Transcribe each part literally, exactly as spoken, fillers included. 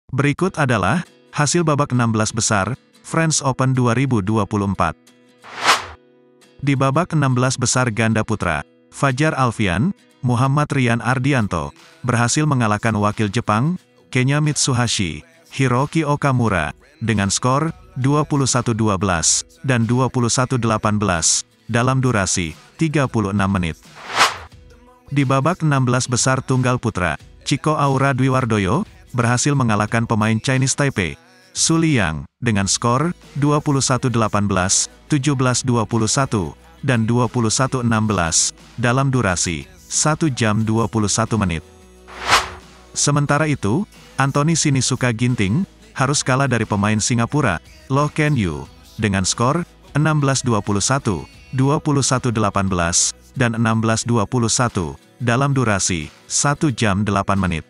Berikut adalah hasil babak enam belas besar French Open dua ribu dua puluh empat. Di babak enam belas besar ganda putra, Fajar Alfian, Muhammad Rian Ardianto, berhasil mengalahkan wakil Jepang, Kenya Mitsuhashi, Hiroki Okamura, dengan skor dua puluh satu dua belas dan dua puluh satu delapan belas, dalam durasi tiga puluh enam menit. Di babak enam belas besar tunggal putra, Chico Aura Dwiwardoyo, berhasil mengalahkan pemain Chinese Taipei, Su Liyang, dengan skor dua puluh satu delapan belas, tujuh belas dua puluh satu, dan dua puluh satu enam belas, dalam durasi satu jam dua puluh satu menit. Sementara itu, Anthony Sinisuka Ginting, harus kalah dari pemain Singapura, Loh Ken Yew, dengan skor enam belas dua puluh satu, dua puluh satu delapan belas, dan enam belas dua puluh satu, dalam durasi satu jam delapan menit.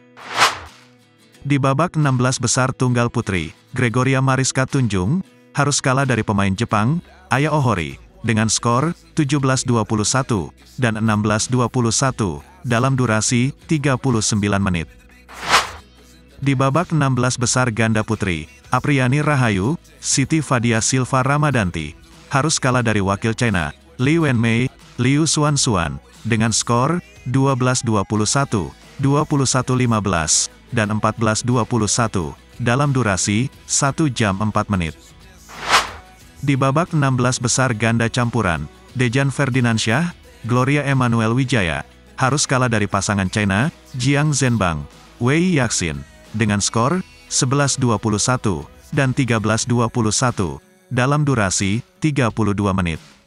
Di babak enam belas besar tunggal putri, Gregoria Mariska Tunjung, harus kalah dari pemain Jepang, Aya Ohori, dengan skor tujuh belas dua puluh satu, dan enam belas dua puluh satu, dalam durasi tiga puluh sembilan menit. Di babak enam belas besar ganda putri, Apriani Rahayu, Siti Fadia Silva Ramadanti, harus kalah dari wakil China, Li Wenmei, Liu Xuanxuan, dengan skor dua belas dua puluh satu, dua puluh satu lima belas, dan empat belas dua puluh satu, dalam durasi satu jam empat menit. Di babak enam belas besar ganda campuran, Dejan Ferdinandsyah, Gloria Emmanuel Wijaya, harus kalah dari pasangan China, Jiang Zhenbang, Wei Yaxin, dengan skor sebelas dua puluh satu, dan tiga belas dua puluh satu, dalam durasi tiga puluh dua menit.